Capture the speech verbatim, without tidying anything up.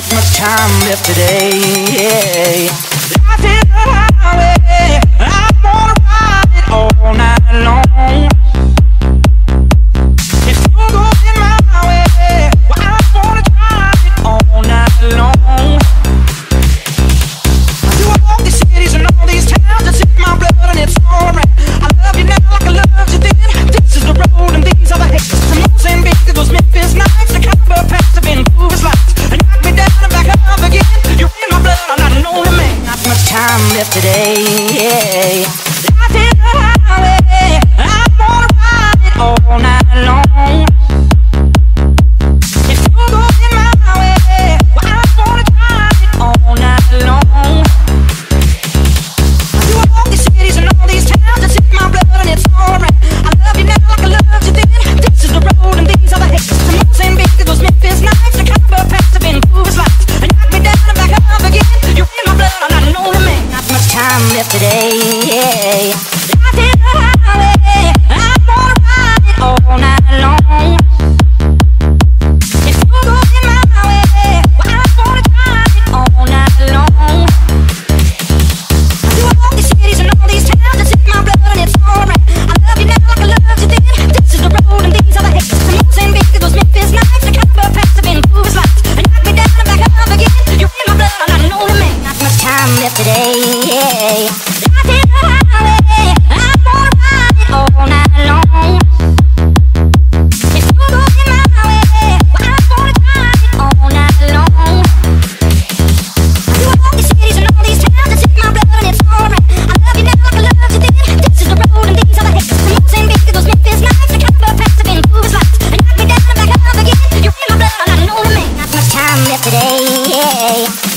much time left today. Life is a highway, I wanna ride it all night long. If you go in my way, well, I wanna drive it all night long. Through all these cities and all these towns, it's in my blood and it's alright. I love you now like I loved you then. This is the road and these are the hits. The Mozambique, those Memphis nights, the copper packs have been Cooper's lights. And knock me down and back up again. You're in my blood, I'm not an older man. Not much time left today. Life is a highway, I wanna ride it all night long. If you go in my way, well, I wanna drive it all night long. Through all these cities and all these towns, it's in my blood and it's alright. I love you now like I loved you then. This is the road and these are the hits. The Mozambique, those Memphis nights, the copper packs have been Cooper's lights. And knock me down and back up again. You're in my blood, I'm not an older man. Not much time left today. Life is a highway, I wanna ride it all night long. If you go in my way, well, I wanna drive it all night long. Through all these cities and all these towns, it's in my blood and it's alright. I love you now like I loved you then. This is the road and these are the hits. The Mozambique, those Memphis nights, the copper packs have been Cooper's lights. And knock me down and back up again. You're in my blood, I'm not an older man. Not much time left today. Life is a highway, I wanna ride it all night long. If you go in my way, well, I wanna drive it all night long. Through all these cities and all these towns, it's in my blood and it's alright. I love you now like I loved you then. This is the road and these are the hits. The Mozambique, those Memphis nights, the copper packs have been Cooper's lights. And knock me down and back up again. You're in my blood, I'm not an older man. Not much time left today.